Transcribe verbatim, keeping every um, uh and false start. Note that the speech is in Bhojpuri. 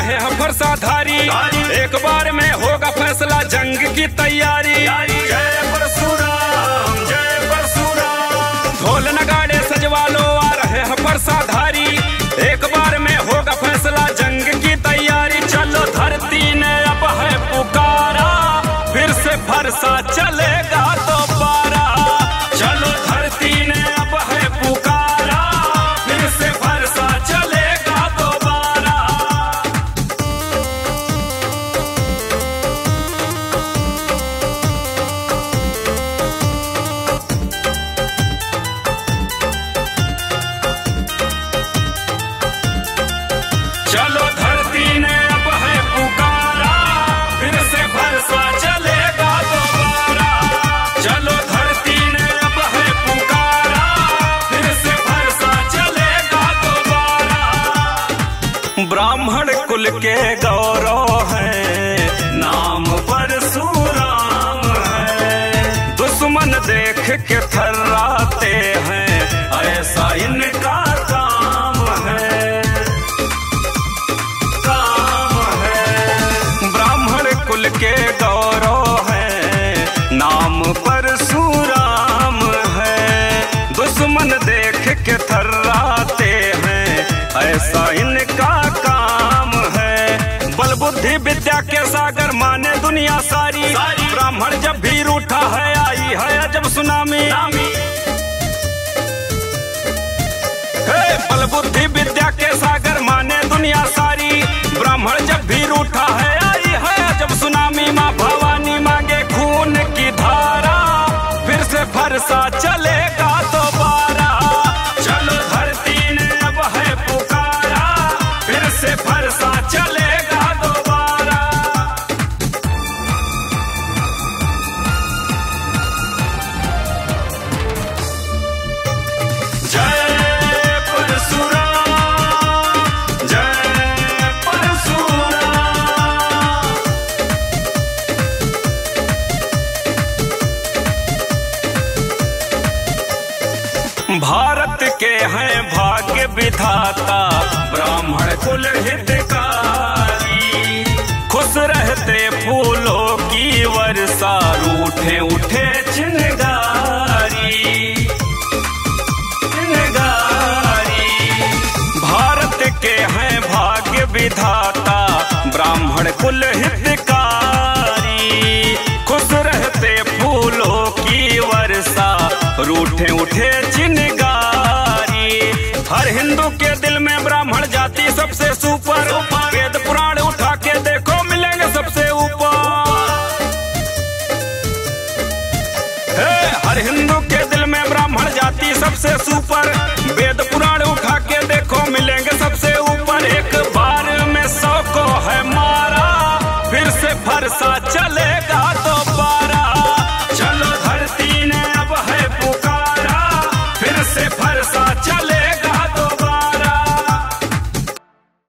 रहे हैं फरसाधारी, एक बार में होगा फैसला जंग की तैयारी। जय परशुराम जय परशुराम, ढोल नगाड़े सजवालो आ रहे हैं फरसाधारी, एक बार में होगा फैसला जंग की तैयारी। चलो धरती ने अब है पुकारा, फिर से फरसा चलेगा दोबारा। चलो धरती ने अब है पुकारा, फिर से फरसा चलेगा दोबारा। चलो धरती ने अब है पुकारा, फिर से फरसा चलेगा दोबारा। चलो धरती ने अब है पुकारा, फिर से फरसा चलेगा दोबारा। ब्राह्मण कुल के गौरव है, नाम परशुराम है। दुश्मन देख के थर्राते हैं, ऐसा इनका काम है, काम है। ब्राह्मण कुल के गौरव है, नाम परशुराम है। दुश्मन देख के थर्राते हैं, ऐसा इनका काम है। बल बुद्धि विद्या के सागर माने दुनिया सारी, ब्राह्मण जब भी रूठा है आई है जब सुनामी। हे बल बुद्धि विद्या के सागर माने दुनिया सारी, ब्राह्मण जब भी रूठा है आई है जब सुनामी। माँ भवानी मांगे खून की धारा, फिर से फरसा चलेगा दोबारा। चलो धरती ने अब है पुकारा, फिर से फरसा चलेगा दोबारा। जय परशुराम जय परशुराम। भारत के हैं भाग्य विधाता, ब्राह्मण कुल हितकारी। खुश रहते फूलों की वर्षा, रूठे उठे चिनगारी चिनगारी। भारत के हैं भाग्य विधाता, ब्राह्मण कुल हितकारी। खुश रहते फूलों की वर्षा, रूठे उठे चिनगारी। हर हिंदू के दिल में ब्राह्मण जाति सबसे सुपर, वेद पुराण उठा के देखो मिलेंगे सबसे ऊपर। हर हिंदू के दिल में ब्राह्मण जाति सबसे सुपर, वेद पुराण उठा के देखो मिलेंगे सबसे ऊपर। एक बार में सौ को है मारा, फिर से फरसा चले